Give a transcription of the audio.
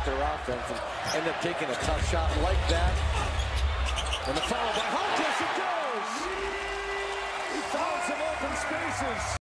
up their offense and end up taking a tough shot like that. And the follow by Hunt, yes it goes! He found some open spaces.